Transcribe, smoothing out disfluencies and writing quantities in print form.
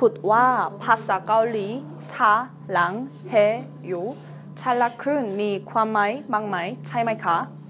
พูดว่าภาษาเกาหลีซาลังเฮยูฉลาดขึ้นมีความหมายบ้างไหมใช่ไหมคะ